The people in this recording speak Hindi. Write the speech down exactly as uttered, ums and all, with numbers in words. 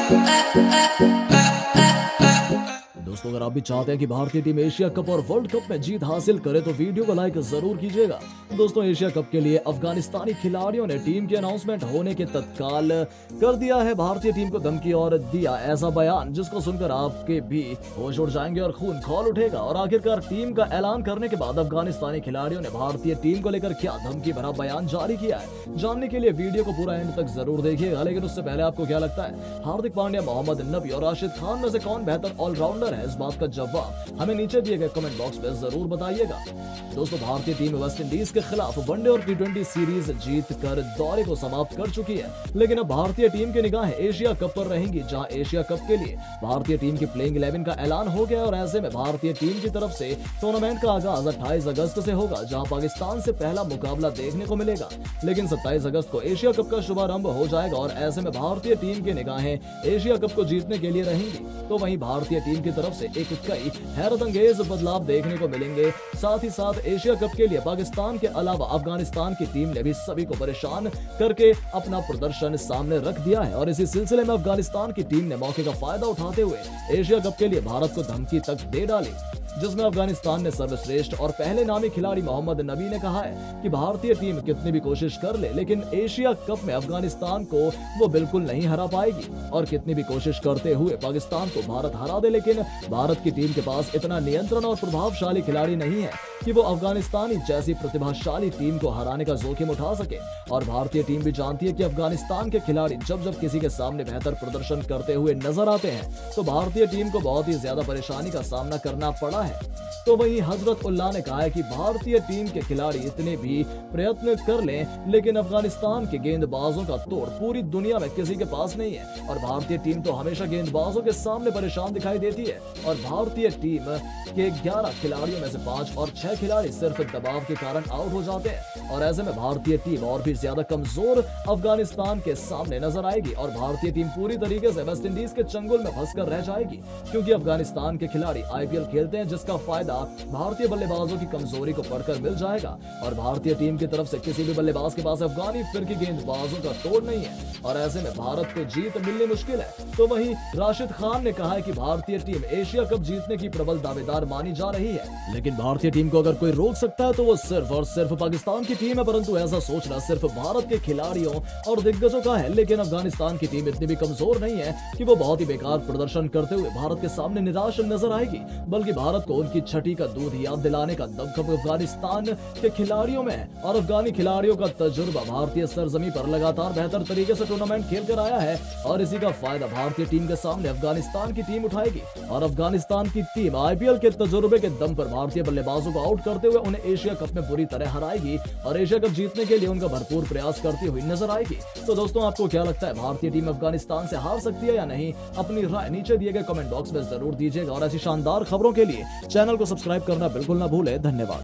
दोस्तों, अगर आप भी चाहते हैं कि भारतीय टीम एशिया कप और वर्ल्ड कप में जीत हासिल करे तो वीडियो को लाइक जरूर कीजिएगा। दोस्तों, एशिया कप के लिए अफगानिस्तानी खिलाड़ियों ने टीम के अनाउंसमेंट होने के तत्काल कर दिया है भारतीय टीम को धमकी और दिया ऐसा बयान जिसको सुनकर आपके भी होश उड़ जाएंगे और खून खौल उठेगा। और आखिरकार टीम का ऐलान करने के बाद अफगानिस्तानी खिलाड़ियों ने भारतीय टीम को लेकर क्या धमकी भरा बयान जारी किया है, जानने के लिए वीडियो को पूरा एंड तक जरूर देखिएगा। लेकिन उससे पहले आपको क्या लगता है, हार्दिक पांड्या, मोहम्मद नबी और राशिद खान में से कौन बेहतर ऑलराउंडर है? इस बात का जवाब हमें नीचे दिए गए कमेंट बॉक्स में जरूर बताइएगा। दोस्तों, भारतीय टीम वेस्ट इंडीज के खिलाफ वनडे और टी ट्वेंटी सीरीज जीत कर दौरे को समाप्त कर चुकी है, लेकिन अब भारतीय टीम की निगाहें एशिया कप पर रहेंगी, जहां एशिया कप के लिए भारतीय टीम की प्लेइंग इलेवन का ऐलान हो गया। और ऐसे में भारतीय टीम की तरफ से टूर्नामेंट का आगाज अट्ठाईस अगस्त से होगा, जहां पाकिस्तान से पहला मुकाबला देखने को मिलेगा। लेकिन सत्ताईस अगस्त को एशिया कप का शुभारंभ हो जाएगा और ऐसे में भारतीय टीम की निगाहें एशिया कप को जीतने के लिए रहेंगी। तो वहीं भारतीय टीम की तरफ से एक कई हैरत अंगेज बदलाव देखने को मिलेंगे। साथ ही साथ एशिया कप के लिए पाकिस्तान के अलावा अफगानिस्तान की टीम ने भी सभी को परेशान करके अपना प्रदर्शन सामने रख दिया है। और इसी सिलसिले में अफगानिस्तान की टीम ने मौके का फायदा उठाते हुए एशिया कप के लिए भारत को धमकी तक दे डाली, जिसमें अफगानिस्तान ने सर्वश्रेष्ठ और पहले नामी खिलाड़ी मोहम्मद नबी ने कहा है कि भारतीय टीम कितनी भी कोशिश कर ले, लेकिन एशिया कप में अफगानिस्तान को वो बिल्कुल नहीं हरा पाएगी। और कितनी भी कोशिश करते हुए पाकिस्तान को भारत हरा दे, लेकिन भारत की टीम के पास इतना नियंत्रण और प्रभावशाली खिलाड़ी नहीं है कि वो अफगानिस्तानी जैसी प्रतिभाशाली टीम को हराने का जोखिम उठा सके। और भारतीय टीम भी जानती है कि अफगानिस्तान के खिलाड़ी जब जब किसी के सामने बेहतर प्रदर्शन करते हुए नजर आते हैं तो भारतीय टीम को बहुत ही ज्यादा परेशानी का सामना करना पड़ा है। तो वहीं हजरत उल्लाह ने कहा है कि भारतीय टीम के खिलाड़ी इतने भी प्रयत्न कर लें, लेकिन अफगानिस्तान के गेंदबाजों का तोड़ पूरी दुनिया में किसी के पास नहीं है। और भारतीय टीम तो हमेशा गेंदबाजों के सामने परेशान दिखाई देती है। और भारतीय टीम के ग्यारह खिलाड़ियों में से पांच और छह खिलाड़ी सिर्फ दबाव के कारण आउट हो जाते हैं। और ऐसे में भारतीय टीम और भी ज्यादा कमजोर अफगानिस्तान के सामने नजर आएगी और भारतीय टीम पूरी तरीके से वेस्ट इंडीज के चंगुल में फंसकर रह जाएगी, क्योंकि अफगानिस्तान के खिलाड़ी आईपीएल खेलते हैं, जिसका फायदा भारतीय बल्लेबाजों की कमजोरी को पढ़कर मिल जाएगा। और भारतीय टीम की तरफ से किसी भी बल्लेबाज के पास अफगानी फिरकी गेंदबाजों का तोड़ नहीं है और ऐसे में भारत को जीत मिलनी मुश्किल है। तो वहीं राशिद खान ने कहा है कि भारतीय टीम एशिया कप जीतने की प्रबल दावेदार मानी जा रही है, लेकिन भारतीय टीम को अगर कोई रोक सकता है तो वो सिर्फ और सिर्फ पाकिस्तान की टीम है। परंतु ऐसा सोचना सिर्फ भारत के खिलाड़ियों और दिग्गजों का है, लेकिन अफगानिस्तान की टीम इतनी भी कमजोर नहीं है कि वो बहुत ही बेकार प्रदर्शन करते हुए भारत के सामने निराश नजर आएगी, बल्कि भारत को उनकी छठी का दूध याद दिलाने का दमखम अफगानिस्तान के खिलाड़ियों में है। और अफगानी खिलाड़ियों का तजुर्बा भारतीय सरजमी पर लगातार बेहतर तरीके से टूर्नामेंट खेल कर आया है और इसी का फायदा भारतीय टीम के सामने अफगानिस्तान की टीम उठाएगी। और अफगानिस्तान की टीम आईपीएल के तजुर्बे के दम पर भारतीय बल्लेबाजों को आउट करते हुए उन्हें एशिया कप में बुरी तरह हराएगी और एशिया कप जीतने के लिए उनका भरपूर प्रयास करती हुई नजर आएगी। तो दोस्तों, आपको क्या लगता है, भारतीय टीम अफगानिस्तान से हार सकती है या नहीं? अपनी राय नीचे दिए गए कमेंट बॉक्स में जरूर दीजिएगा और ऐसी शानदार खबरों के लिए चैनल को सब्सक्राइब करना बिल्कुल ना भूले। धन्यवाद।